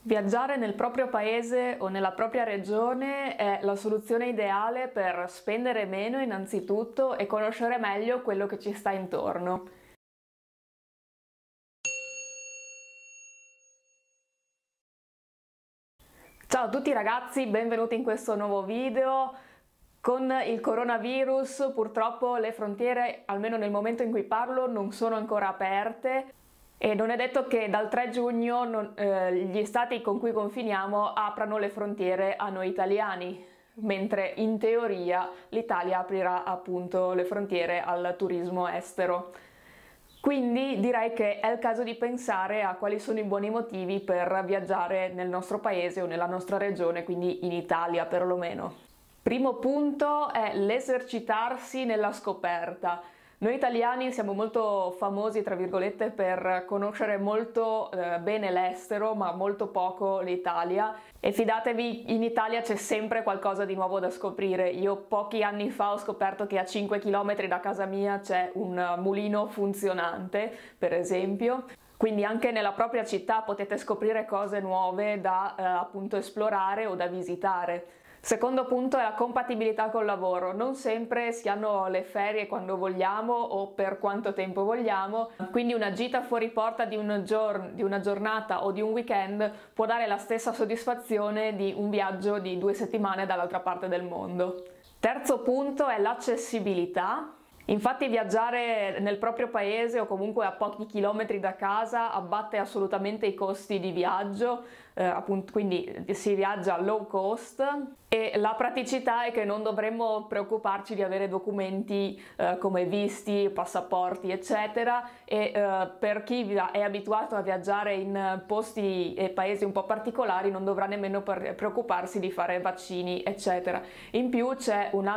Viaggiare nel proprio paese o nella propria regione è la soluzione ideale per spendere meno innanzitutto e conoscere meglio quello che ci sta intorno. Ciao a tutti ragazzi, benvenuti in questo nuovo video. Con il coronavirus purtroppo le frontiere, almeno nel momento in cui parlo, non sono ancora aperte. E non è detto che dal 3 giugno gli stati con cui confiniamo aprano le frontiere a noi italiani, mentre in teoria l'Italia aprirà appunto le frontiere al turismo estero. Quindi direi che è il caso di pensare a quali sono i buoni motivi per viaggiare nel nostro paese o nella nostra regione, quindi in Italia perlomeno. Primo punto è l'esercitarsi nella scoperta. Noi italiani siamo molto famosi, tra virgolette, per conoscere molto bene l'estero, ma molto poco l'Italia. E fidatevi, in Italia c'è sempre qualcosa di nuovo da scoprire. Io pochi anni fa ho scoperto che a 5 km da casa mia c'è un mulino funzionante, per esempio. Quindi anche nella propria città potete scoprire cose nuove da appunto esplorare o da visitare. Secondo punto è la compatibilità col lavoro. Non sempre si hanno le ferie quando vogliamo o per quanto tempo vogliamo, quindi una gita fuori porta di una giornata o di un weekend può dare la stessa soddisfazione di un viaggio di 2 settimane dall'altra parte del mondo. Terzo punto è l'accessibilità. Infatti viaggiare nel proprio paese o comunque a pochi chilometri da casa abbatte assolutamente i costi di viaggio, appunto, quindi si viaggia low cost, e la praticità è che non dovremmo preoccuparci di avere documenti come visti, passaporti eccetera, e per chi è abituato a viaggiare in posti e paesi un po' particolari non dovrà nemmeno preoccuparsi di fare vaccini eccetera. In più c'è un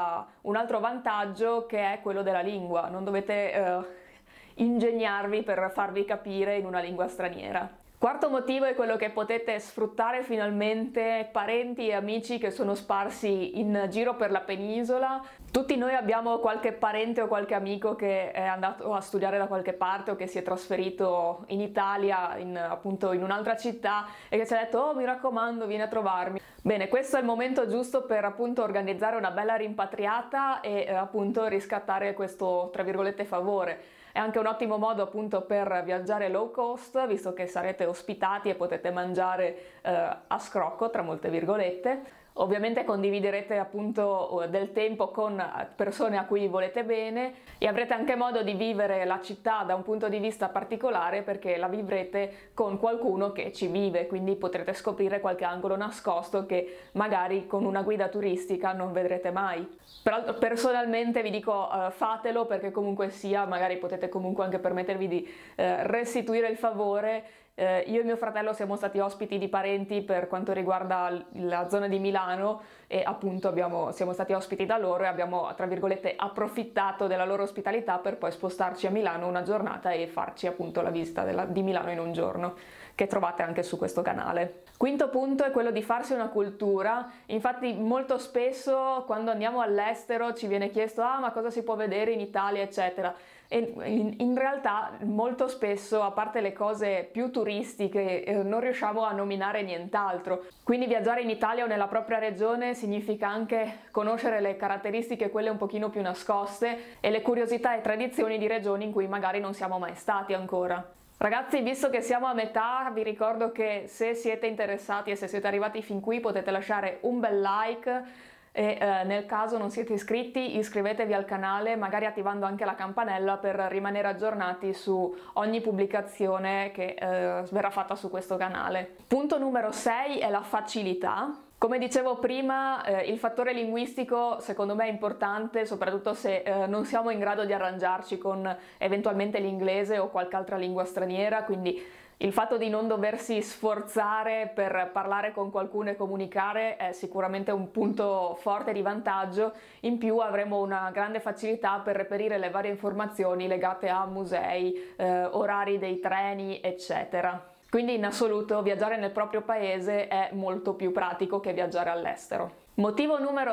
altro vantaggio, che è quello della lingua. Non dovete ingegnarvi per farvi capire in una lingua straniera. Quarto motivo è quello che potete sfruttare finalmente parenti e amici che sono sparsi in giro per la penisola. Tutti noi abbiamo qualche parente o qualche amico che è andato a studiare da qualche parte o che si è trasferito in Italia, appunto in un'altra città, e che ci ha detto: oh, mi raccomando, vieni a trovarmi. Bene, questo è il momento giusto per appunto organizzare una bella rimpatriata e appunto riscattare questo, tra virgolette, favore. È anche un ottimo modo appunto per viaggiare low cost, visto che sarete ospitati e potete mangiare a scrocco, tra molte virgolette. Ovviamente condividerete appunto del tempo con persone a cui volete bene e avrete anche modo di vivere la città da un punto di vista particolare, perché la vivrete con qualcuno che ci vive, quindi potrete scoprire qualche angolo nascosto che magari con una guida turistica non vedrete mai. Però personalmente vi dico fatelo, perché comunque sia magari potete comunque anche permettervi di restituire il favore. Io e mio fratello siamo stati ospiti di parenti per quanto riguarda la zona di Milano e appunto siamo stati ospiti da loro e abbiamo, tra virgolette, approfittato della loro ospitalità per poi spostarci a Milano una giornata e farci appunto la visita di Milano in un giorno, che trovate anche su questo canale. Quinto punto è quello di farsi una cultura. Infatti molto spesso quando andiamo all'estero ci viene chiesto: ah, ma cosa si può vedere in Italia eccetera. E in realtà molto spesso, a parte le cose più turistiche, non riusciamo a nominare nient'altro. Quindi viaggiare in Italia o nella propria regione significa anche conoscere le caratteristiche, quelle un pochino più nascoste, e le curiosità e tradizioni di regioni in cui magari non siamo mai stati ancora. Ragazzi, visto che siamo a metà, vi ricordo che se siete interessati e se siete arrivati fin qui potete lasciare un bel like, e nel caso non siete iscritti iscrivetevi al canale, magari attivando anche la campanella per rimanere aggiornati su ogni pubblicazione che verrà fatta su questo canale. Punto numero 6 è la facilità. Come dicevo prima, il fattore linguistico secondo me è importante, soprattutto se non siamo in grado di arrangiarci con eventualmente l'inglese o qualche altra lingua straniera, quindi il fatto di non doversi sforzare per parlare con qualcuno e comunicare è sicuramente un punto forte di vantaggio. In più avremo una grande facilità per reperire le varie informazioni legate a musei, orari dei treni, eccetera. Quindi in assoluto viaggiare nel proprio paese è molto più pratico che viaggiare all'estero. Motivo numero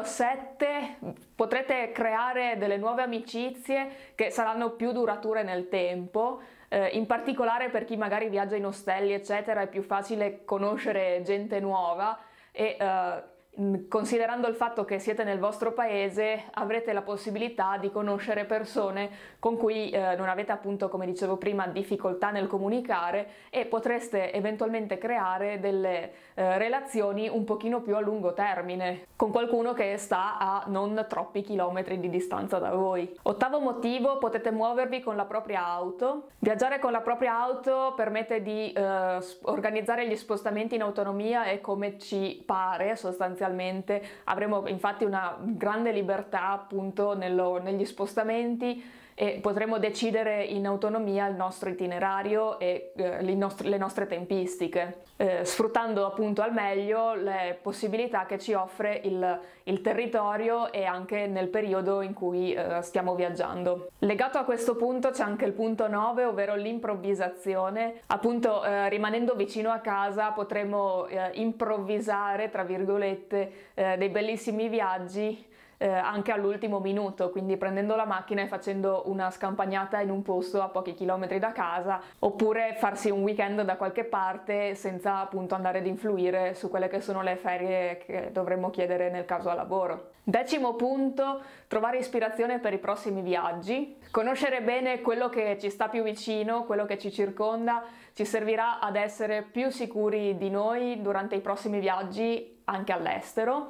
7, potrete creare delle nuove amicizie che saranno più durature nel tempo. in particolare per chi magari viaggia in ostelli eccetera è più facile conoscere gente nuova e considerando il fatto che siete nel vostro paese avrete la possibilità di conoscere persone con cui non avete, appunto, come dicevo prima, difficoltà nel comunicare e potreste eventualmente creare delle relazioni un pochino più a lungo termine con qualcuno che sta a non troppi chilometri di distanza da voi. Ottavo motivo: potete muovervi con la propria auto. Viaggiare con la propria auto permette di organizzare gli spostamenti in autonomia e come ci pare sostanzialmente. Avremo infatti una grande libertà appunto negli spostamenti e potremo decidere in autonomia il nostro itinerario e le nostre tempistiche, sfruttando appunto al meglio le possibilità che ci offre il territorio e anche nel periodo in cui stiamo viaggiando. Legato a questo punto c'è anche il punto 9, ovvero l'improvvisazione. Appunto, rimanendo vicino a casa potremo improvvisare, tra virgolette, dei bellissimi viaggi anche all'ultimo minuto, quindi prendendo la macchina e facendo una scampagnata in un posto a pochi chilometri da casa, oppure farsi un weekend da qualche parte senza appunto andare ad influire su quelle che sono le ferie che dovremmo chiedere nel caso a lavoro. Decimo punto: trovare ispirazione per i prossimi viaggi. Conoscere bene quello che ci sta più vicino, quello che ci circonda, ci servirà ad essere più sicuri di noi durante i prossimi viaggi anche all'estero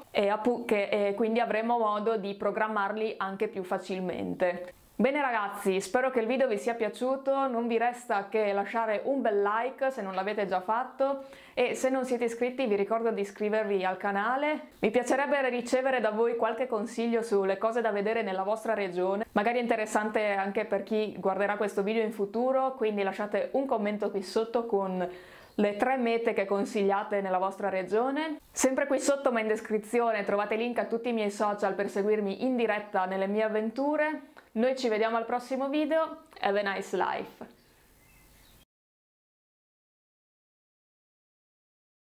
e quindi avremo modo di programmarli anche più facilmente. Bene ragazzi, spero che il video vi sia piaciuto, non vi resta che lasciare un bel like se non l'avete già fatto e se non siete iscritti vi ricordo di iscrivervi al canale. Mi piacerebbe ricevere da voi qualche consiglio sulle cose da vedere nella vostra regione, magari interessante anche per chi guarderà questo video in futuro, quindi lasciate un commento qui sotto con le 3 mete che consigliate nella vostra regione. Sempre qui sotto ma in descrizione trovate link a tutti i miei social per seguirmi in diretta nelle mie avventure. Noi ci vediamo al prossimo video. Have a nice life!